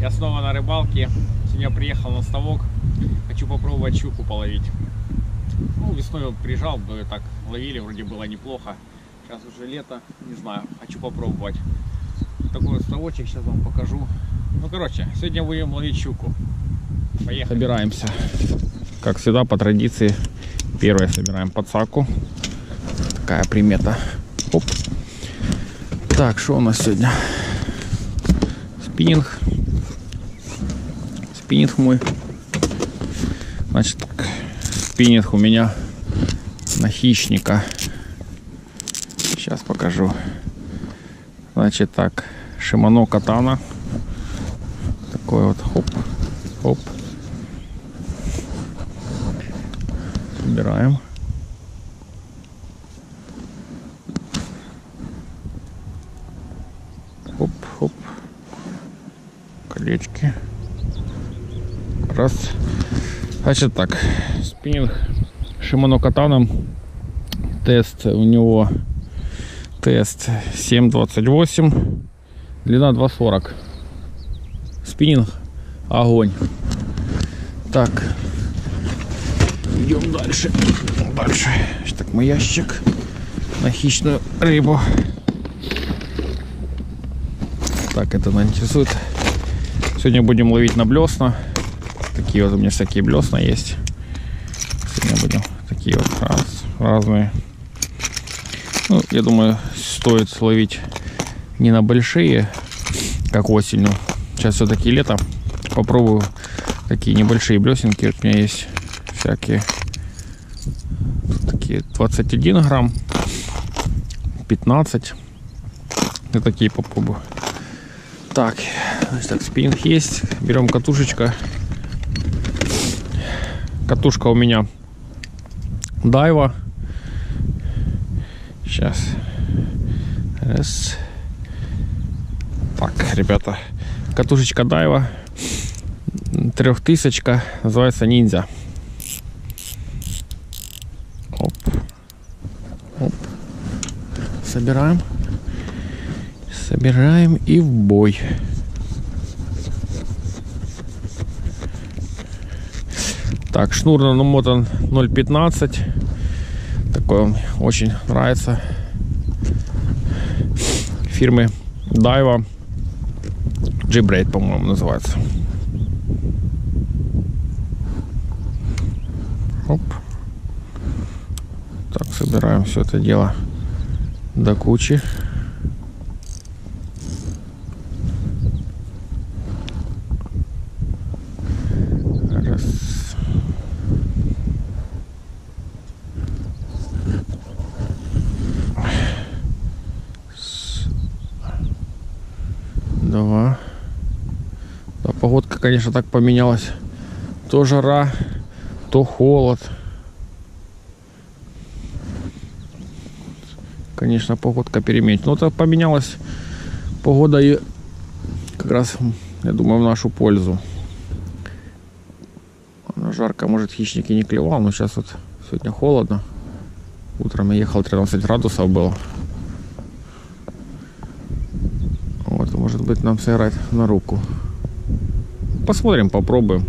Я снова на рыбалке. Сегодня приехал на ставок. Хочу попробовать щуку половить. Ну, весной вот приезжал, мы так ловили, вроде было неплохо. Сейчас уже лето, не знаю, хочу попробовать. Такой вот ставочек, сейчас вам покажу. Ну, короче, сегодня будем ловить щуку. Поехали. Собираемся. Как всегда, по традиции, первое собираем подсаку. Такая примета. Оп. Так, что у нас сегодня? Спиннинг. Спиннинг мой. Значит, спиннинг у меня на хищника. Сейчас покажу. Значит так, Shimano Katana. Такой вот, хоп, хоп. Собираем. Хоп, хоп. Колечки. Раз. Значит так, спиннинг Shimano Katana. Тест у него тест 7.28, длина 2.40. Спиннинг огонь. Так, идем дальше. Дальше. Так, мой ящик на хищную рыбу. Так, это нас интересует. Сегодня будем ловить на блесна. Такие вот у меня всякие блесна есть. Сегодня будем такие вот разные. Ну, я думаю, стоит ловить не на большие, как осенью. Сейчас все-таки лето. Попробую такие небольшие блесенки. Вот у меня есть всякие. Тут такие 21 грамм, 15. Я такие попробую. Так, значит, так, спиннинг есть. Берем катушечка. Катушка у меня Дайва. Сейчас. Раз. Так, ребята. Катушечка Дайва. 3000. Называется Ниндзя. Оп. Оп. Собираем. Собираем и в бой. Так, шнур намотан 0,15. Такой он очень нравится. Фирмы Daiwa. G-Braid, по-моему, называется. Оп. Так, собираем все это дело до кучи. Раз. Два. Да, погодка, конечно, так поменялась. То жара, то холод. Конечно, погодка переменчивая. Но так поменялась погода и как раз, я думаю, в нашу пользу. Жарко, может, хищник и не клевал, но сейчас вот сегодня холодно. Утром я ехал, 13 градусов было. Вот, может быть, нам сыграть на руку. Посмотрим, попробуем.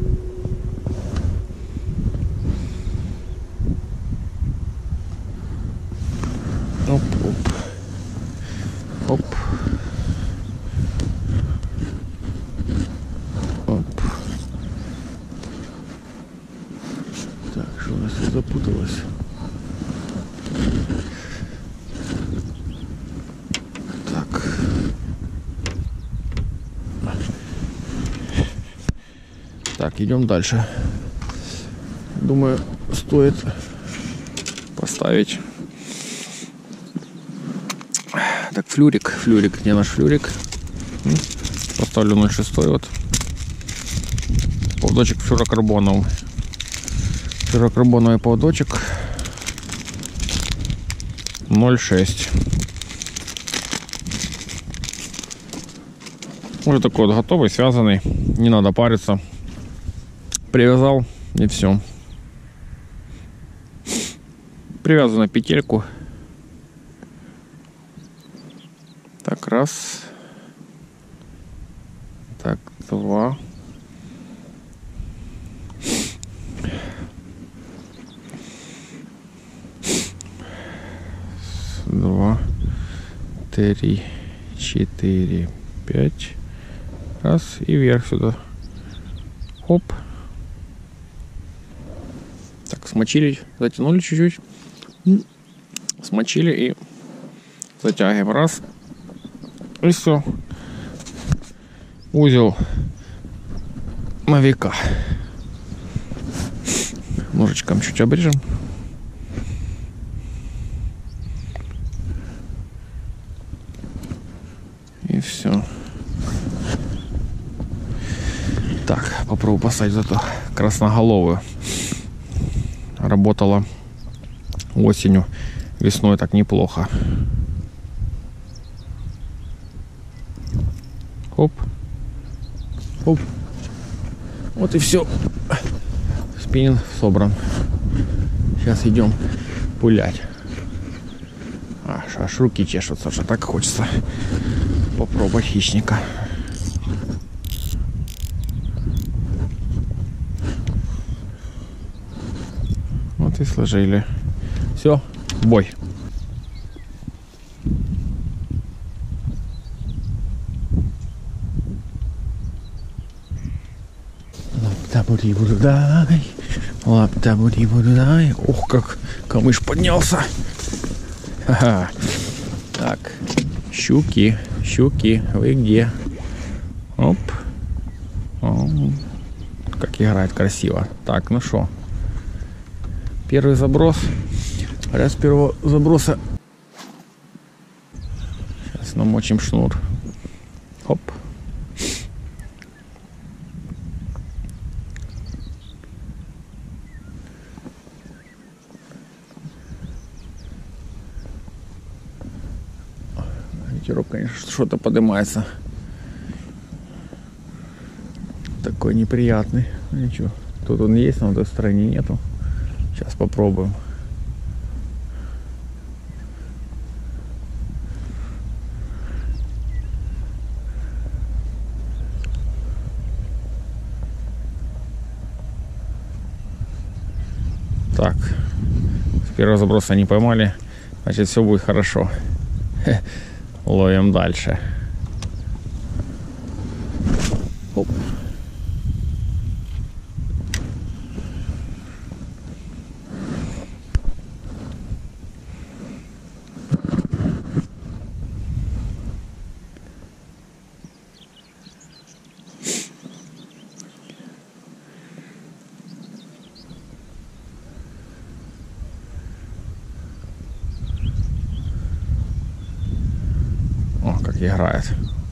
Оп, оп. Оп. Оп. Так, что у нас тут запуталось? Так. Так, идем дальше. Думаю, стоит поставить. Так, флюрик, где наш флюрик? Поставлю 0,6 вот. Поводочек флюрокарбоновый. Флюрокарбоновый поводочек 0,6. Уже такой вот готовый, связанный. Не надо париться. Привязал и все. Привязываю на петельку. Так, раз. Так, 2. Два, 3, 4, 5. Раз и вверх сюда. Хоп. Так, смочили, затянули чуть-чуть. Смочили и затягиваем. Раз. И все. Узел на века. Ножичком чуть обрежем. И все. Так, попробую поставить эту красноголовую. Работала осенью, весной так неплохо. Хоп. Хоп. Вот и все. Спиннинг собран. Сейчас идем пулять. Аж руки чешутся, что так хочется попробовать хищника. Вот и сложили. Все, бой. Лапта-буди-буду-дай, лапта-буди-буду-дай. Ох, как камыш поднялся. Ха-ха. Так, щуки, вы где? Оп. О, как играет красиво. Так, ну что? Первый заброс. Раз с первого заброса. Сейчас намочим шнур. Хоп. Ветерок, конечно, что-то поднимается. Такой неприятный. Ничего. Тут он есть, но на той стороне нету. Сейчас попробуем. Так. С первого заброса не поймали. Значит, все будет хорошо. Ловим дальше. Оп. О, как играет.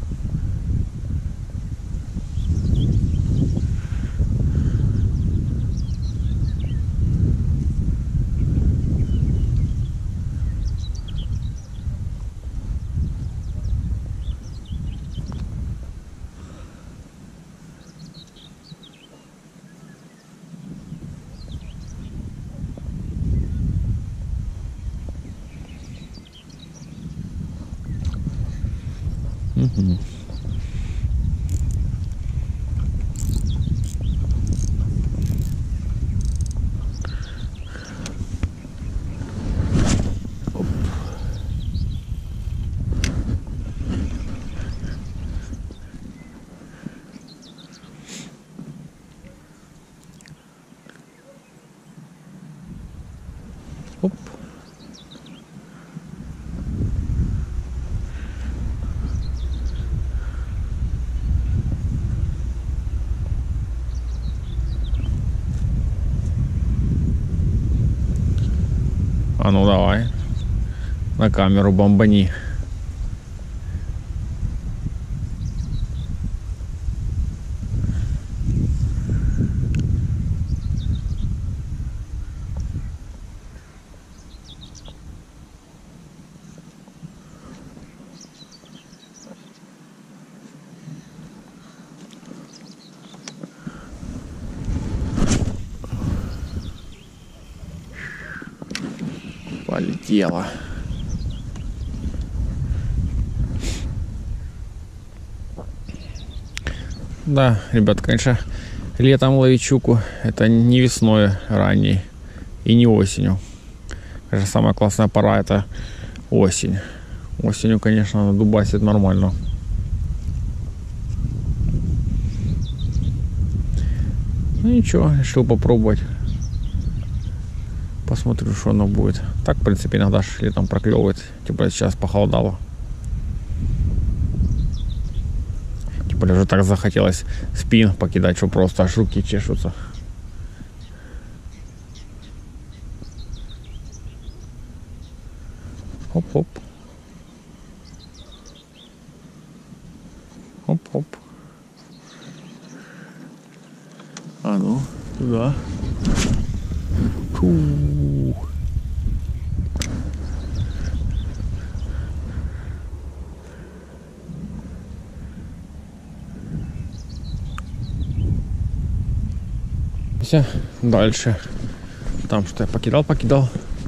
Угу. Оп. А ну давай. На камеру бомбани. Полетела. Да, ребят, конечно, летом ловить щуку это не весной ранней и не осенью. Конечно, самая классная пора это осень. Осенью, конечно, она дубасит нормально. Ну ничего, решил попробовать. Посмотрю, что оно будет. Так, в принципе, иногда летом проклевывает. Тем более сейчас похолодало. Тем более уже так захотелось спин покидать, что просто аж руки чешутся. Хоп-хоп. Хоп-хоп. А ну, туда. Фух. Дальше. Там что я покидал.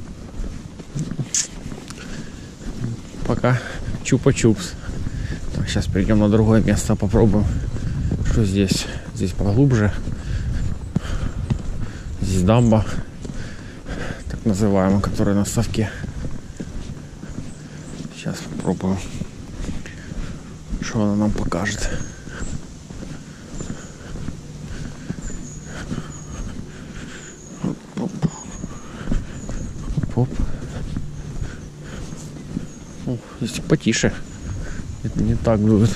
Пока чупа-чупс. Так, сейчас перейдем на другое место, попробуем. Что здесь? Здесь поглубже. Здесь дамба, так называемая, которая на совке. Сейчас попробуем, что она нам покажет. Оп. О, здесь потише. Это не так дует.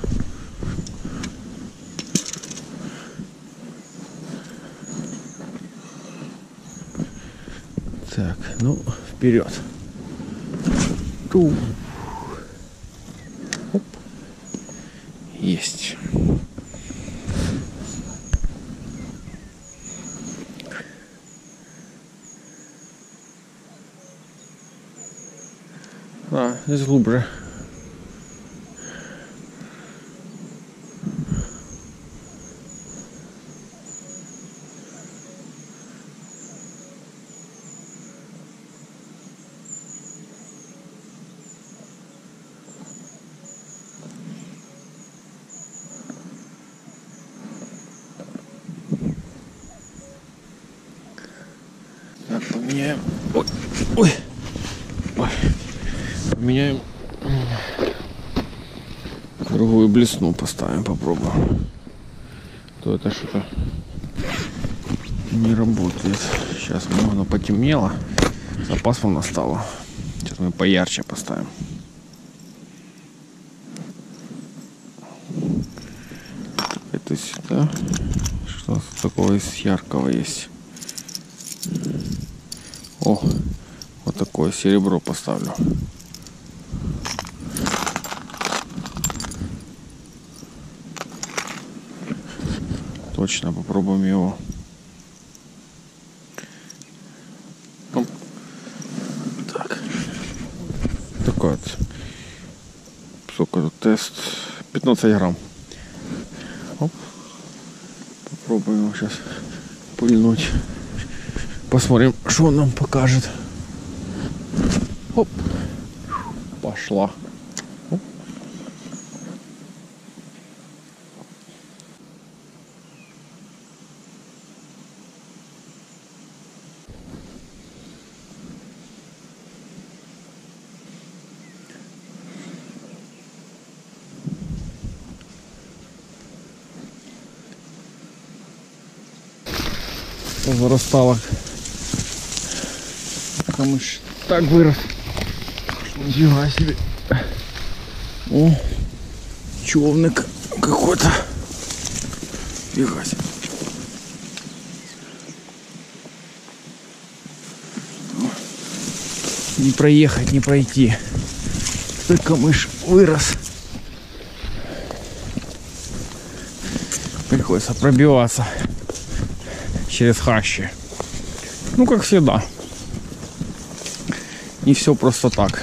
Так, ну, вперед. Оп. Есть. А, здесь глубже. Так, поменяем. Ой. Поменяем. Другую блесну поставим, попробуем. То это что-то не работает. Сейчас оно потемнело. Запасом настало. Сейчас мы поярче поставим. Это сюда. Что такого из яркого есть? О, вот такое серебро поставлю. Точно, попробуем его. Оп. Так. Такой вот. Сколько тут тест? 15 грамм. Оп. Попробуем его сейчас пыльнуть. Посмотрим, что он нам покажет. Оп. Пошла. Оп. Зарастала. Камыш так вырос. Нифига себе. О, човник какой-то. Нифига себе. Не проехать, не пройти. Так камыш вырос. Приходится пробиваться через хащи. Ну, как всегда. Не все просто так.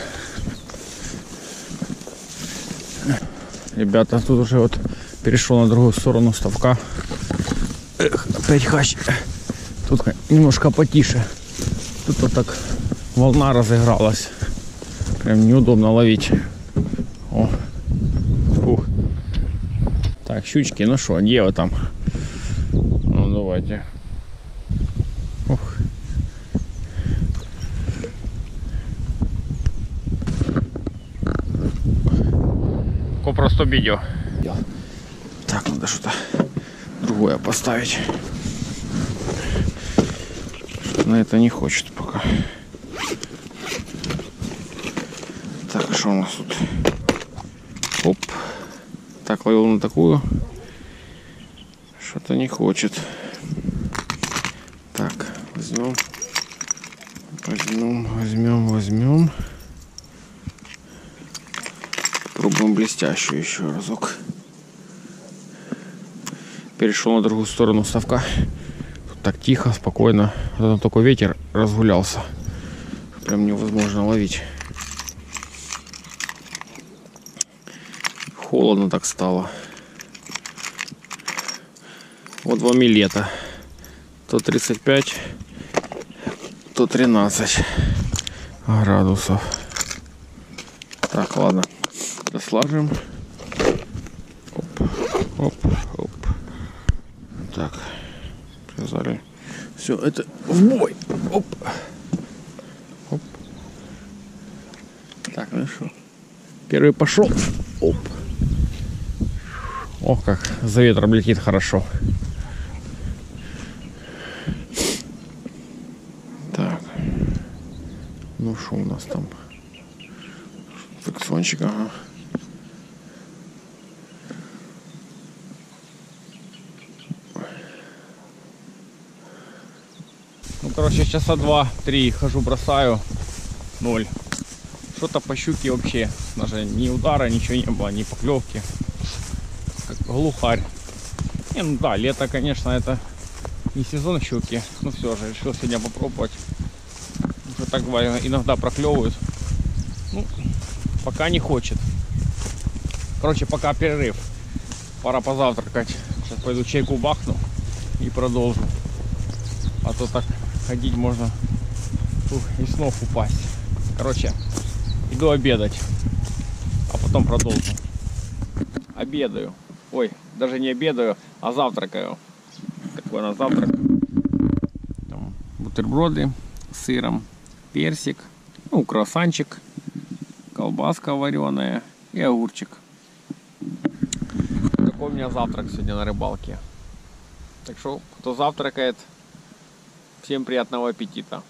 Ребята, тут уже вот перешел на другую сторону ставка. Эх, опять хащ. Тут немножко потише. Тут вот так волна разыгралась. Прям неудобно ловить. О. Фух. Так, щучки, ну что, где вы там? Ну, давайте. Ух. Просто видео. Так, надо что-то другое поставить. Что-то на это не хочет пока. Так, что у нас тут? Оп. Так, ловил на такую. Что-то не хочет. Так, возьмем. Пробуем блестящую еще разок. Перешел на другую сторону ставка. Тут так тихо, спокойно. Потом только ветер разгулялся. Прям невозможно ловить. Холодно так стало. Вот вам и лето. То 35, то 13 градусов. Так, ладно. Дослаживаем. Оп. Так. Привязали. Все, это в бой. Оп. Так, ну что. Первый пошел. Оп. Ох, как за ветром летит хорошо. Так. Ну что у нас там? Фиксончик, ага. Ну, короче, часа 2-3 хожу, бросаю. 0. Что-то по щуке вообще. Даже ни удара, ничего не было, ни поклевки. Как глухарь. Не, ну да, лето, конечно, это не сезон щуки. Но все же, решил сегодня попробовать. Уже так бывает, иногда проклевывают. Ну, пока не хочет. Короче, пока перерыв. Пора позавтракать. Сейчас пойду чайку бахну и продолжу. А то так ходить можно и с ног упасть. Короче, иду обедать. А потом продолжу. Обедаю. Ой, даже не обедаю, а завтракаю. Такой на завтрак. Там бутерброды с сыром, персик, ну, круассанчик, колбаска вареная и огурчик. Такой у меня завтрак сегодня на рыбалке. Так что, кто завтракает, всем приятного аппетита.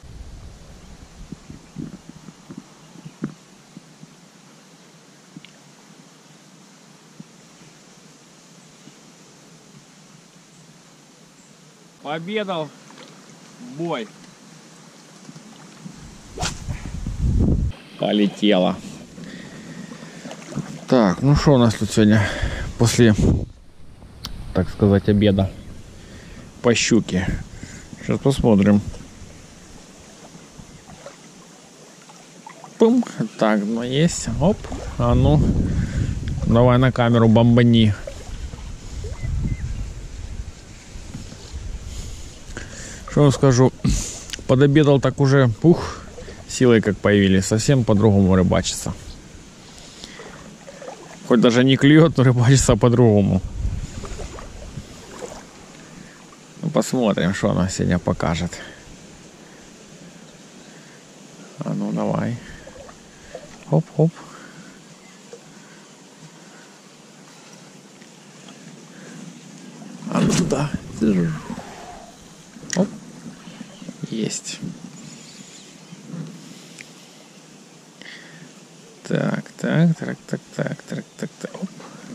Пообедал, бой. Полетело. Так, ну что у нас тут сегодня после, так сказать, обеда по щуке? Сейчас посмотрим. Пум. Так, ну есть. Оп. А ну, давай на камеру бомбани. Что вам скажу? Подобедал так уже, пух, силы как появились. Совсем по-другому рыбачится. Хоть даже не клюет, но рыбачится по-другому. Ну, посмотрим, что она сегодня покажет. А ну давай. Хоп-хоп. А ну туда. Оп. Есть. Так. Оп.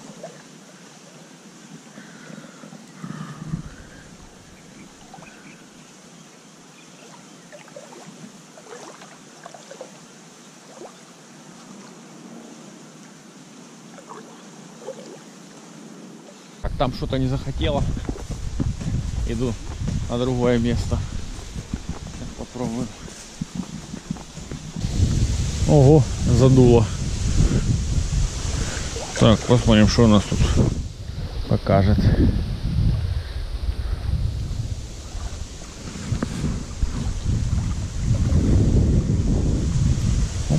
Так, там что-то не захотело. Иду на другое место. Сейчас попробую. Ого, задуло. Так, посмотрим, что у нас тут покажет. Оп.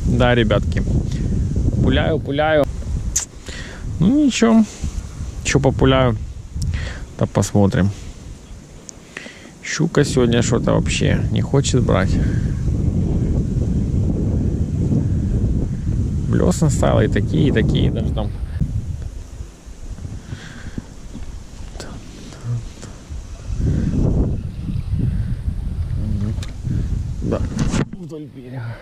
Да, ребятки. Пуляю. Ну ничего. Что популяю, то посмотрим. Щука сегодня что-то вообще не хочет брать. Блесна стала и такие, даже там. Да, вдоль берега.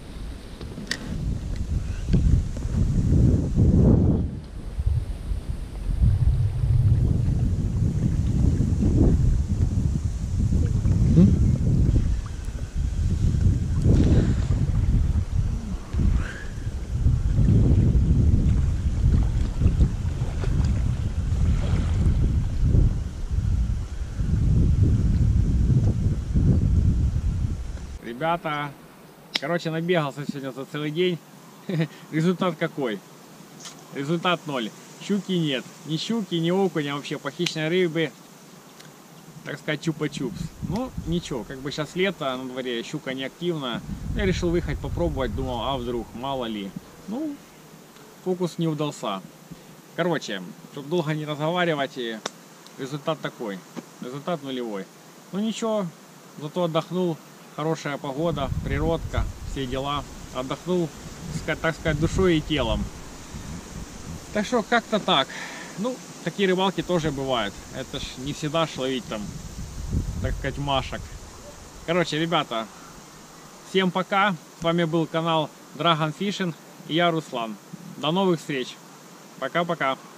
Ребята, короче, набегался сегодня за целый день. Результат какой? Результат 0. Щуки нет. Ни щуки, ни окуня, вообще по хищной рыбе. Так сказать, чупа-чупс. Ну, ничего, как бы сейчас лето, на дворе щука не активна. Я решил выехать попробовать, думал, а вдруг, мало ли. Ну, фокус не удался. Короче, чтобы долго не разговаривать, результат такой. Результат нулевой. Ну ничего, зато отдохнул. Хорошая погода, природка, все дела. Отдохнул, так сказать, душой и телом. Так что как-то так. Ну, такие рыбалки тоже бывают. Это ж не всегда ловить там, так сказать, машек. Короче, ребята, всем пока. С вами был канал Dragon Fishing и я Руслан. До новых встреч. Пока-пока.